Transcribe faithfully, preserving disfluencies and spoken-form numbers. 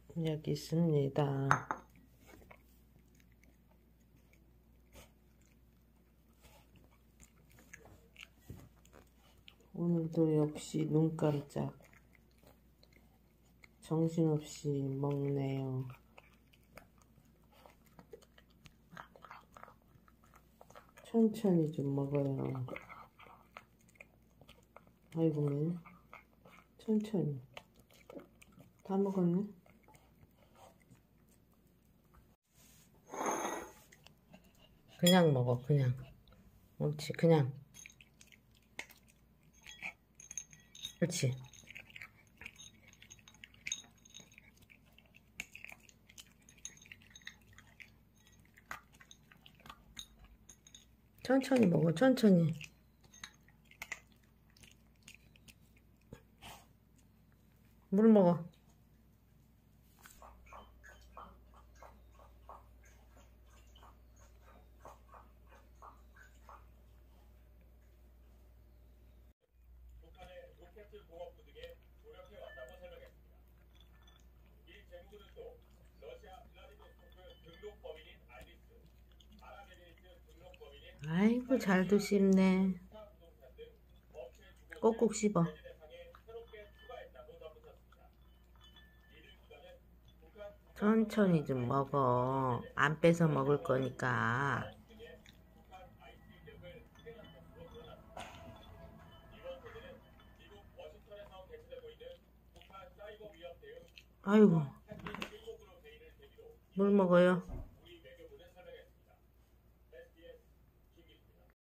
여기 있습니다. 오늘도 역시 눈 깜짝 정신없이 먹네요. 천천히 좀 먹어요. 아이고, 매 천천히. 다 먹었네? 그냥 먹어, 그냥. 옳지, 그냥. 그렇지. 천천히 먹어, 천천히. 물 먹어. 북한의 로켓 공업 부등에 조력해 왔다고 설명했습니다. 이 제보는 또 러시아 블라디보스토크 등록 범인인 알리스, 아랍에미리트 등록 범인인 아이고, 잘도 씹네. 꼭꼭 씹어. 천천히 좀 먹어. 안 뺏어 먹을 거니까. 아이고, 물 먹어요.